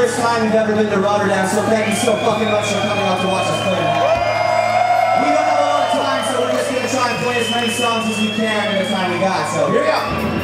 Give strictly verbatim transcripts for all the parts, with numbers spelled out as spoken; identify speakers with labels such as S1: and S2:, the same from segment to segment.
S1: first time we've ever been to Rotterdam, so thank you so fucking much for coming out to watch us play. We don't have a lot of time, so we're just gonna try and play as many songs as we can in the time we got, so here we go.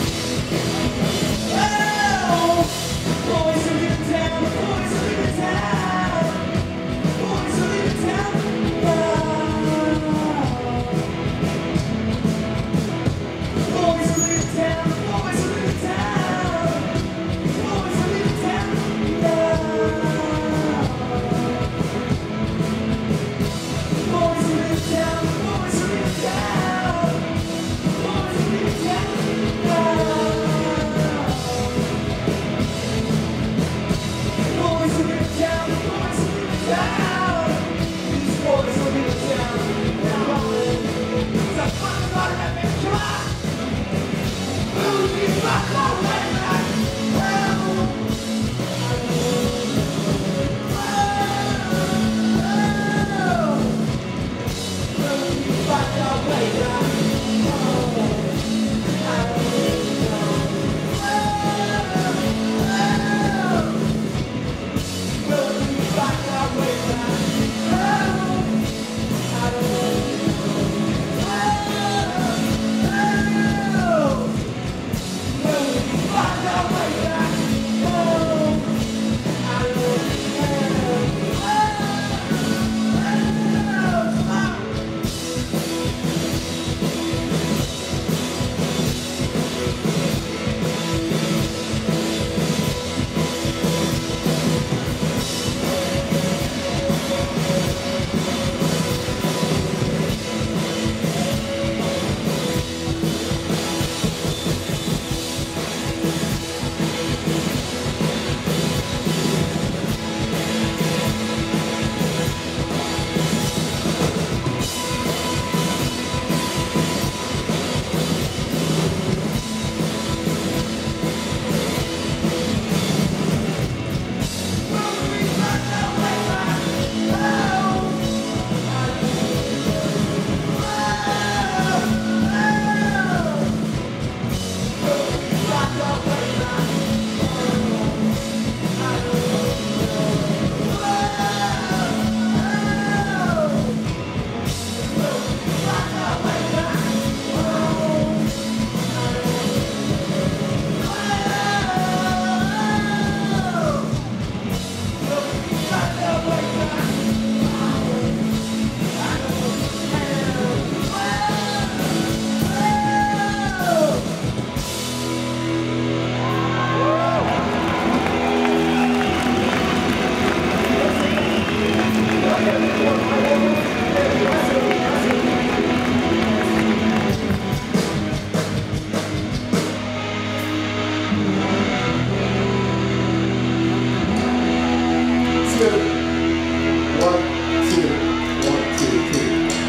S1: Boys are in town, boys are in town.